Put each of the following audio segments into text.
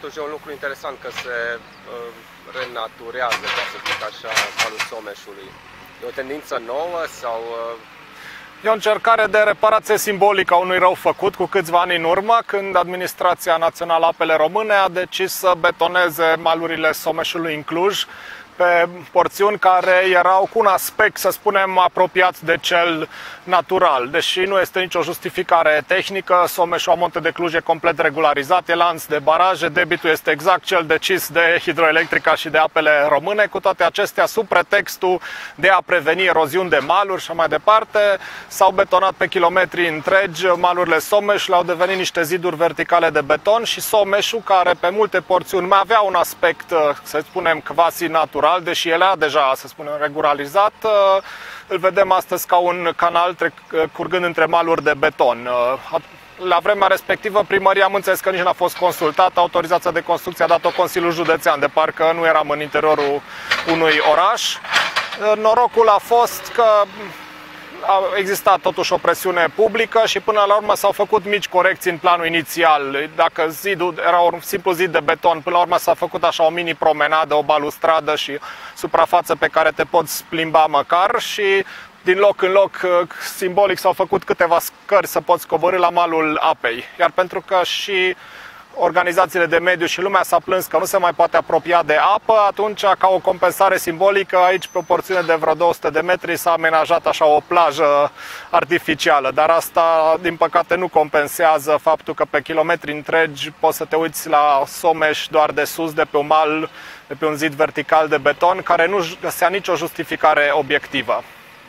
totuși e un lucru interesant că se renaturează, ca să zic așa, malul Someșului. E o tendință nouă sau... E o încercare de reparație simbolică a unui rău făcut cu câțiva ani în urmă, când Administrația Națională Apele Române a decis să betoneze malurile Someșului în Cluj pe porțiuni care erau cu un aspect, să spunem, apropiat de cel natural. Deși nu este nicio justificare tehnică, Someșul Amonte de Cluj e complet regularizat, e lanț de baraje, debitul este exact cel decis de Hidroelectrica și de Apele Române. Cu toate acestea, sub pretextul de a preveni eroziuni de maluri și mai departe, s-au betonat pe kilometri întregi malurile Someșului, au devenit niște ziduri verticale de beton și Someșul, care pe multe porțiuni mai avea un aspect, să spunem, quasi natural, deși el era deja, să spunem, regularizat, îl vedem astăzi ca un canal curgând între maluri de beton. La vremea respectivă, primăria, am înțeles că nici n-a fost consultată, autorizația de construcție a dat-o Consiliul Județean, de parcă nu eram în interiorul unui oraș. Norocul a fost că a existat totuși o presiune publică și până la urmă s-au făcut mici corecții în planul inițial. Dacă zidul era un simplu zid de beton, până la urmă s-a făcut așa o mini promenadă, o balustradă și suprafață pe care te poți plimba măcar și din loc în loc, simbolic, s-au făcut câteva scări să poți coborî la malul apei. Iar pentru că și organizațiile de mediu și lumea s-a plâns că nu se mai poate apropia de apă, atunci, ca o compensare simbolică, aici, pe o porțiune de vreo 200 de metri, s-a amenajat așa o plajă artificială. Dar asta, din păcate, nu compensează faptul că pe kilometri întregi poți să te uiți la Someș doar de sus, de pe un mal, de pe un zid vertical de beton, care nu găsea nicio justificare obiectivă.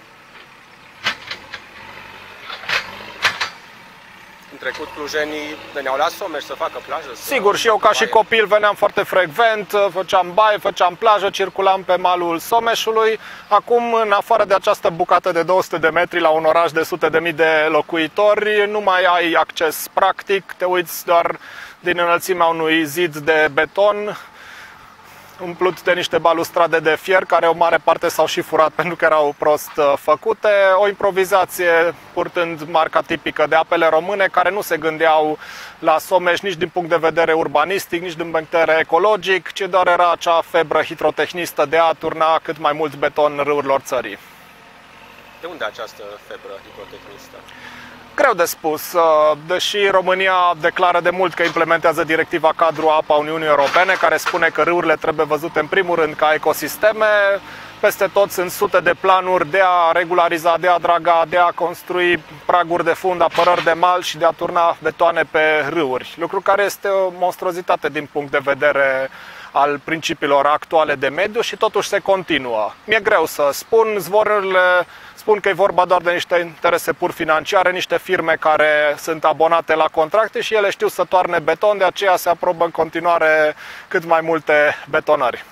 În trecut clujenii veneau la Someș să facă plajă? Sigur, și eu ca și copil veneam foarte frecvent, făceam baie, făceam plajă, circulam pe malul Someșului. Acum, în afară de această bucată de 200 de metri la un oraș de sute de mii de locuitori, nu mai ai acces practic, te uiți doar din înălțimea unui zid de beton umplut de niște balustrade de fier, care o mare parte s-au și furat pentru că erau prost făcute. O improvizație purtând marca tipică de Apele Române, care nu se gândeau la Someș nici din punct de vedere urbanistic, nici din punct de vedere ecologic, ci doar era acea febră hidrotehnistă de a turna cât mai mult beton râurilor țării. De unde această febră hidrotehnistă? Greu de spus, deși România declară de mult că implementează directiva cadru apa Uniunii Europene, care spune că râurile trebuie văzute în primul rând ca ecosisteme. Peste tot sunt sute de planuri de a regulariza, de a draga, de a construi praguri de fund, apărări de mal și de a turna betoane pe râuri. Lucru care este o monstruozitate din punct de vedere al principiilor actuale de mediu și totuși se continuă. Mi-e greu să spun, zvorurile spun că e vorba doar de niște interese pur financiare, niște firme care sunt abonate la contracte și ele știu să toarne beton, de aceea se aprobă în continuare cât mai multe betonări.